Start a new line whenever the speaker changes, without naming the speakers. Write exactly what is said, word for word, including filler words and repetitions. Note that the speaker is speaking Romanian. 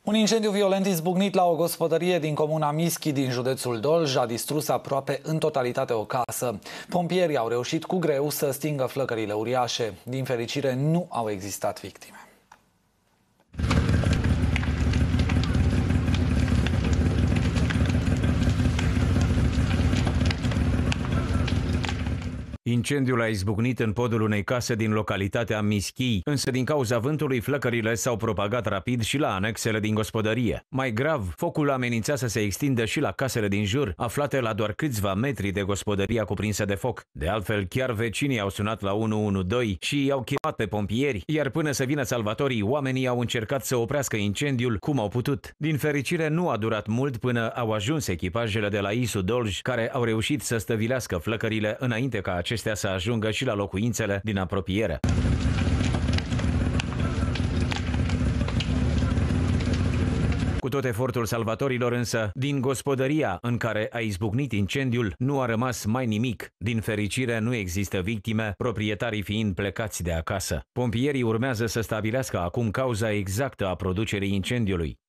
Un incendiu violent izbucnit la o gospodărie din comuna Mischi din județul Dolj a distrus aproape în totalitate o casă. Pompierii au reușit cu greu să stingă flăcările uriașe. Din fericire, nu au existat victime.
Incendiul a izbucnit în podul unei case din localitatea Mischi, însă din cauza vântului flăcările s-au propagat rapid și la anexele din gospodărie. Mai grav, focul amenința să se extindă și la casele din jur, aflate la doar câțiva metri de gospodăria cuprinsă de foc. De altfel, chiar vecinii au sunat la unu unu doi și i-au chemat pe pompieri, iar până să vină salvatorii, oamenii au încercat să oprească incendiul cum au putut. Din fericire, nu a durat mult până au ajuns echipajele de la I S U Dolj, care au reușit să stăvilească flăcările înainte ca acestea să ajungă și la locuințele din apropiere. Cu tot efortul salvatorilor însă, din gospodăria în care a izbucnit incendiul nu a rămas mai nimic. Din fericire nu există victime, proprietarii fiind plecați de acasă. Pompierii urmează să stabilească acum cauza exactă a producerii incendiului.